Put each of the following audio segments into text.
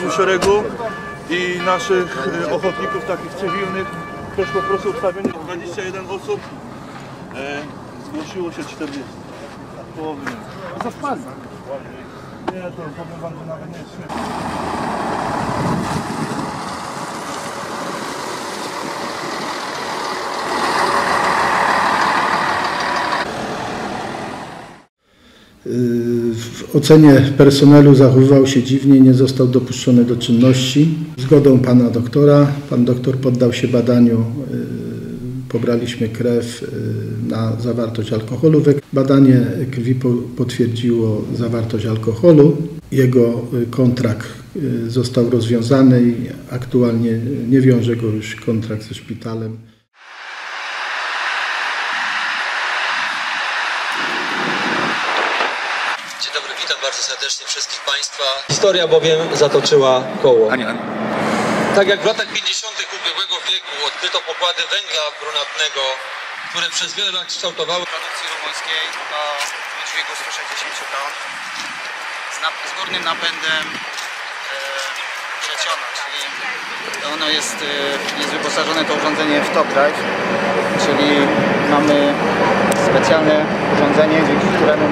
naszym szeregu i naszych ochotników takich cywilnych też po prostu ustawienie 21 osób, zgłosiło się 40. Połowy nie. Co wpadł? Nie, to powiem wam, że nawet nie jest śmieszne. W ocenie personelu zachowywał się dziwnie, nie został dopuszczony do czynności. Zgodą pana doktora, pan doktor poddał się badaniu, pobraliśmy krew na zawartość alkoholu. Badanie krwi potwierdziło zawartość alkoholu. Jego kontrakt został rozwiązany i aktualnie nie wiąże go już kontrakt ze szpitalem. Dzień dobry, witam bardzo serdecznie wszystkich Państwa. Historia bowiem zatoczyła koło. Tak jak w latach 50. ubiegłego wieku odkryto pokłady węgla brunatnego, które przez wiele lat kształtowały produkcji rumuńskiej o dźwigu 160 ton z górnym napędem trzeciona, czyli ono jest wyposażone to urządzenie w top drive, czyli mamy specjalne urządzenie, dzięki któremu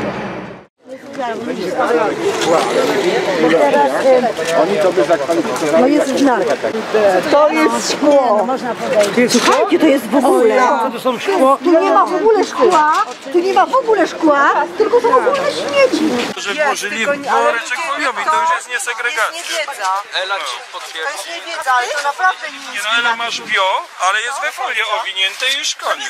Oni to by zakwalifikowali. No jest znak. To jest szkło. Słuchajcie, to jest w ogóle. To są szkło. Tu nie ma w ogóle szkła. Tu nie ma w ogóle szkła, tylko są ogólne śmieci. Że włożyli woreczek foliowy, to już jest niesegregacja. Jest niewiedza. Ela ci To potwierdzi. jest niewiedza, ale to naprawdę nie Nie jest no, ale masz bio, ale jest we folię owinięte i już koniec.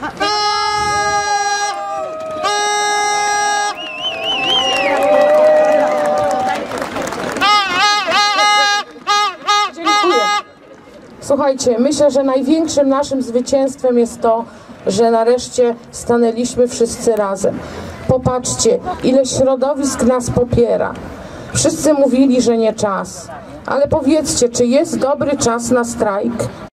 Słuchajcie, myślę, że największym naszym zwycięstwem jest to, że nareszcie stanęliśmy wszyscy razem. Popatrzcie, ile środowisk nas popiera. Wszyscy mówili, że nie czas. Ale powiedzcie, czy jest dobry czas na strajk?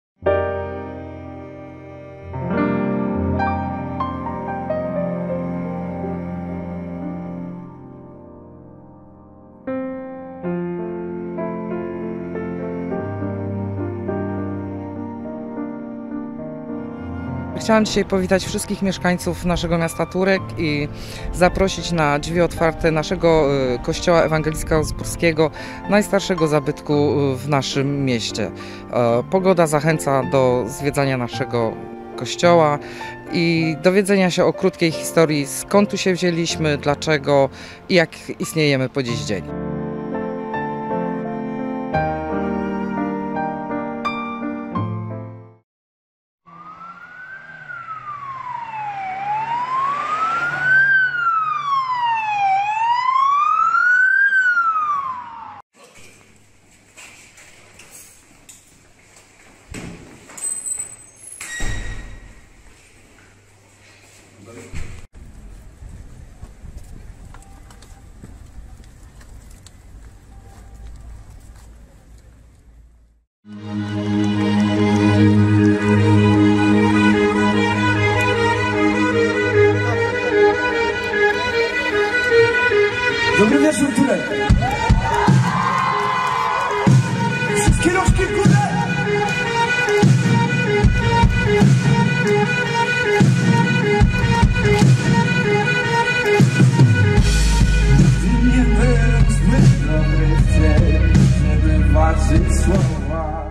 Chciałam dzisiaj powitać wszystkich mieszkańców naszego miasta Turek i zaprosić na drzwi otwarte naszego kościoła ewangelicko-zborskiego, najstarszego zabytku w naszym mieście. Pogoda zachęca do zwiedzania naszego kościoła i dowiedzenia się o krótkiej historii, skąd tu się wzięliśmy, dlaczego i jak istniejemy po dziś dzień. Dobry wieczór, Turek. Wszystkie rączki w górę. Ty nie był zbyt dobry cel, żeby ważyć słowa.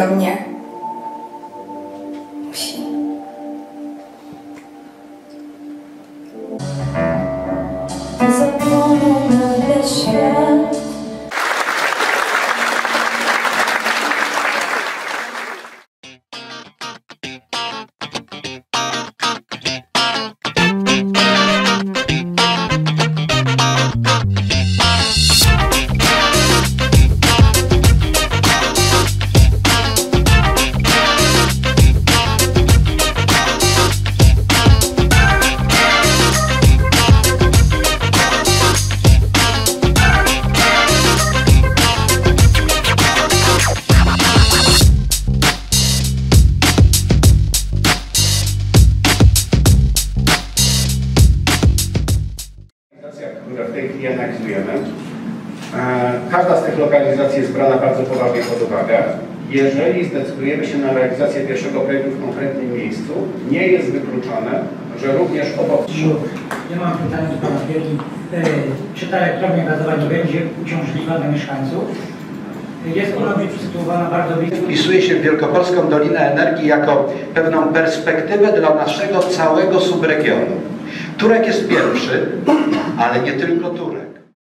do mnie. Musi. Zapłonął nagle świat. Które w tej chwili analizujemy. Każda z tych lokalizacji jest brana bardzo poważnie pod uwagę. Jeżeli zdecydujemy się na realizację pierwszego projektu w konkretnym miejscu, nie jest wykluczone, że również obok... Ja mam pytanie do Pana Wielki. Czy ta elektrownia gazowa nie będzie uciążliwa dla mieszkańców? Jest ona sytuowana bardzo blisko. Wpisuje się w Wielkopolską Dolinę Energii jako pewną perspektywę dla naszego całego subregionu. Turek jest pierwszy, ale nie tylko Turek.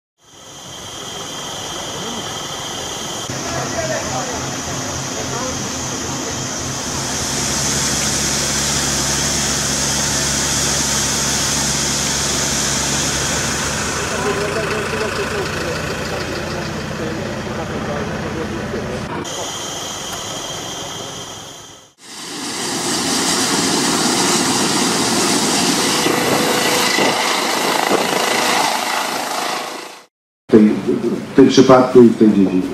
W tym przypadku i w tej dziedzinie.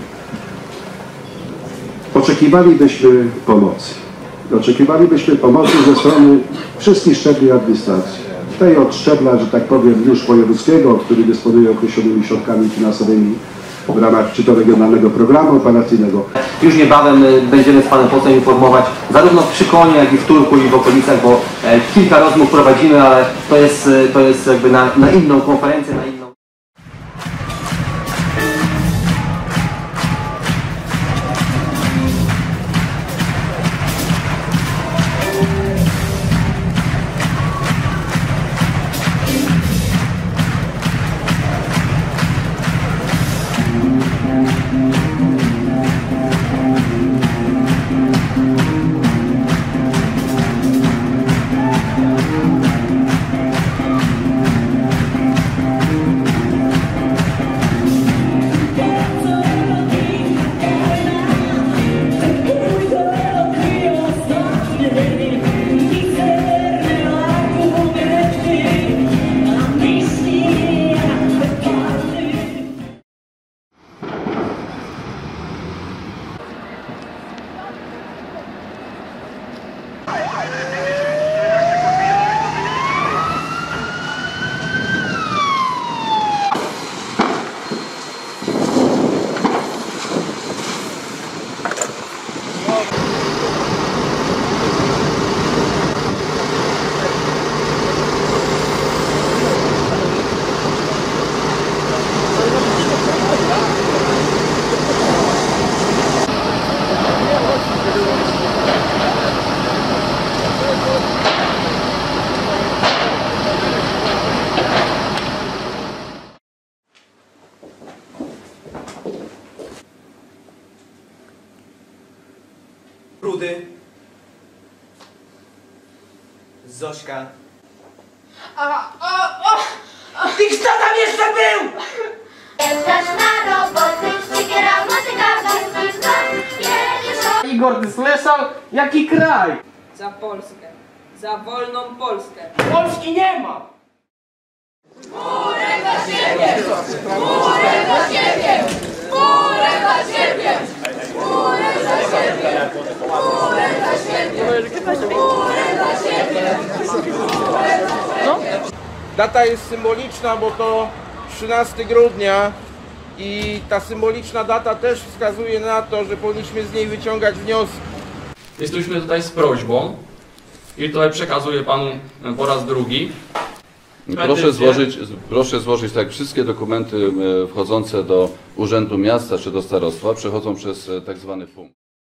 Oczekiwalibyśmy pomocy. Oczekiwalibyśmy pomocy ze strony wszystkich szczebli administracji. Tej od szczebla, że tak powiem, już wojewódzkiego, który dysponuje określonymi środkami finansowymi w ramach czy to regionalnego programu operacyjnego. Już niebawem będziemy z Panem Posłem informować zarówno w Przykonie, jak i w Turku i w okolicach, bo kilka rozmów prowadzimy, ale to jest jakby na inną konferencję, na inną. Brudy, Zośka. Ty kto tam jeszcze był? Igor, ty słyszał? Jaki kraj? Za Polskę. Za wolną Polskę. Polski nie ma! Murek na siebie! Murek na siebie! Murek na siebie! Murek na siebie! Murek na siebie! Murek na siebie! Data jest symboliczna, bo to 13 grudnia i ta symboliczna data też wskazuje na to, że powinniśmy z niej wyciągać wnioski. Jesteśmy tutaj z prośbą i tutaj przekazuję Panu po raz drugi. Proszę złożyć tak, wszystkie dokumenty wchodzące do Urzędu Miasta czy do Starostwa przechodzą przez tak zwany punkt.